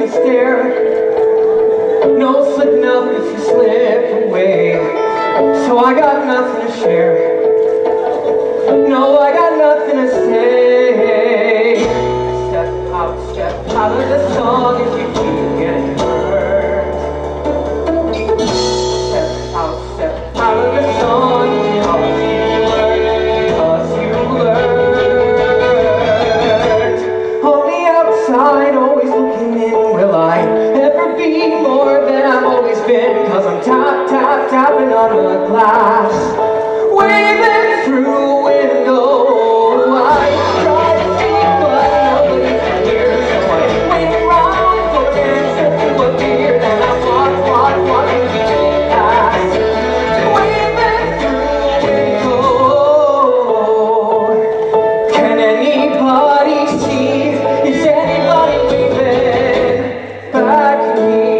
stare. No slipping up if you slip away. So I got nothing to share. No, I got nothing to say. Step out of the song if you keep getting hurt. Step out of the song because you learned. On the outside, always looking in, will I ever be more than I've always been? Cause I'm tapping on the glass, waving through a window. I try to speak, but nobody can hear. So I wait around for an answer to appear. Then I walk into the past, waving through a window. Can anybody see? Is anybody waving back at me?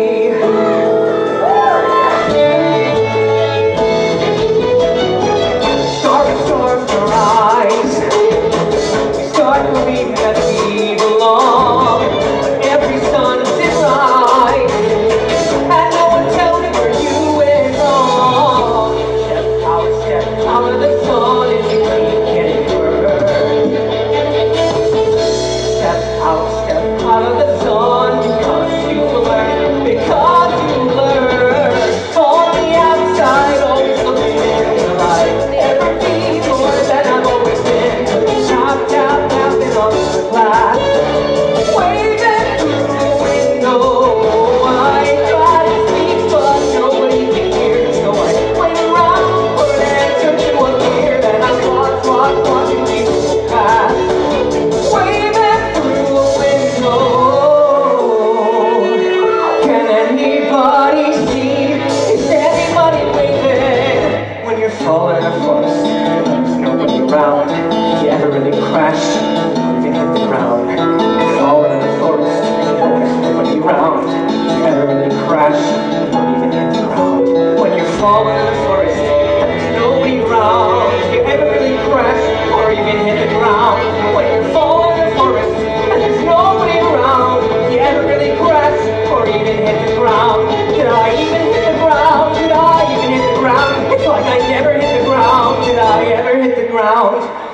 Falling in a forest, there's nobody around. You ever really crash, you hit the ground. Falling in a forest, there's nobody around. You ever really crash, you even hit the ground. When you're falling in a forest, there's nobody around. You ever really crash, or even hit the ground. When you're falling in a forest, and there's nobody around. You ever really crash, or even hit the ground. Did I even hit the ground? Did I even hit the ground? It's like I never hit the ground. Did I ever hit the ground?